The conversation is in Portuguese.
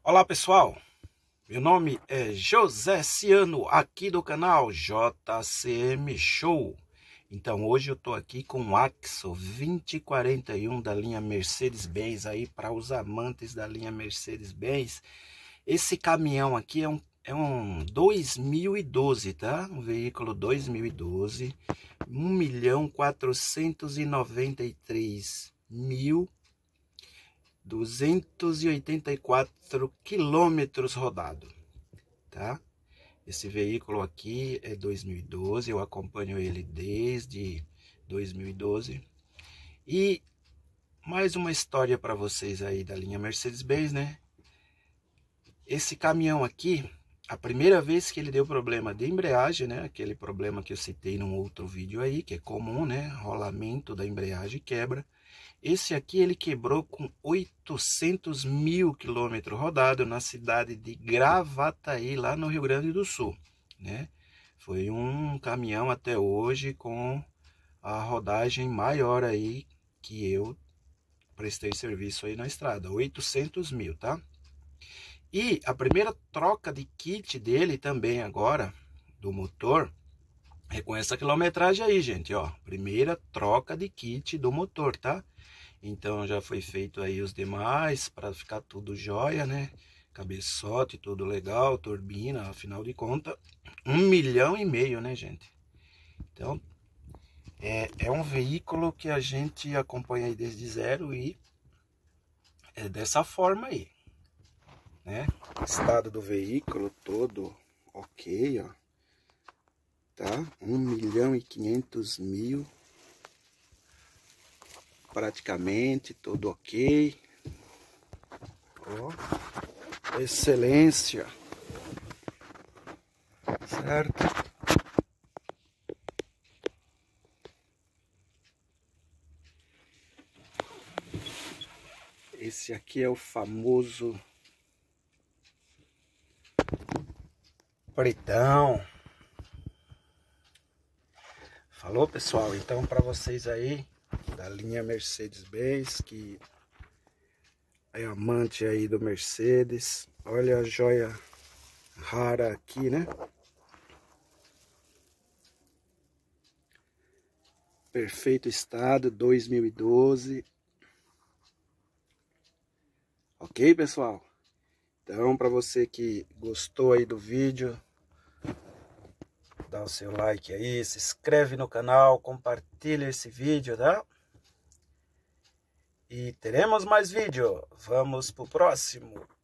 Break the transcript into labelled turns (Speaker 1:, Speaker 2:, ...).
Speaker 1: Olá pessoal, meu nome é José Ciano, aqui do canal JCM Show. Então hoje eu tô aqui com o Axo 2041 da linha Mercedes-Benz aí para os amantes da linha Mercedes-Benz. Esse caminhão aqui é um 2012, tá? Um veículo 2012, 1.493.284 quilômetros rodados, tá? Esse veículo aqui é 2012, eu acompanho ele desde 2012. E mais uma história para vocês aí da linha Mercedes-Benz, né? Esse caminhão aqui, a primeira vez que ele deu problema de embreagem, né? Aquele problema que eu citei num outro vídeo aí, que é comum, né? Rolamento da embreagem quebra. Esse aqui ele quebrou com 800 mil quilômetros rodados na cidade de Gravataí, lá no Rio Grande do Sul, né? Foi um caminhão até hoje com a rodagem maior aí que eu prestei serviço aí na estrada, 800 mil, tá? E a primeira troca de kit dele também agora, do motor, é com essa quilometragem aí, gente, ó. Primeira troca de kit do motor, tá? Então já foi feito aí os demais para ficar tudo jóia, né? Cabeçote, tudo legal, turbina, afinal de contas, 1,5 milhão, né, gente? Então, é um veículo que a gente acompanha aí desde zero e é dessa forma aí, né? Estado do veículo todo ok, ó. Tá? 1.500.000. Praticamente tudo ok. Ó, excelência. Certo? Esse aqui é o famoso pretão. Falou, pessoal? Então, para vocês aí da linha Mercedes-Benz, que é amante aí do Mercedes, olha a joia rara aqui, né? Perfeito estado, 2012. Ok, pessoal? Então, para você que gostou aí do vídeo, dá o seu like aí, se inscreve no canal, compartilha esse vídeo, tá? E teremos mais vídeo. Vamos pro próximo.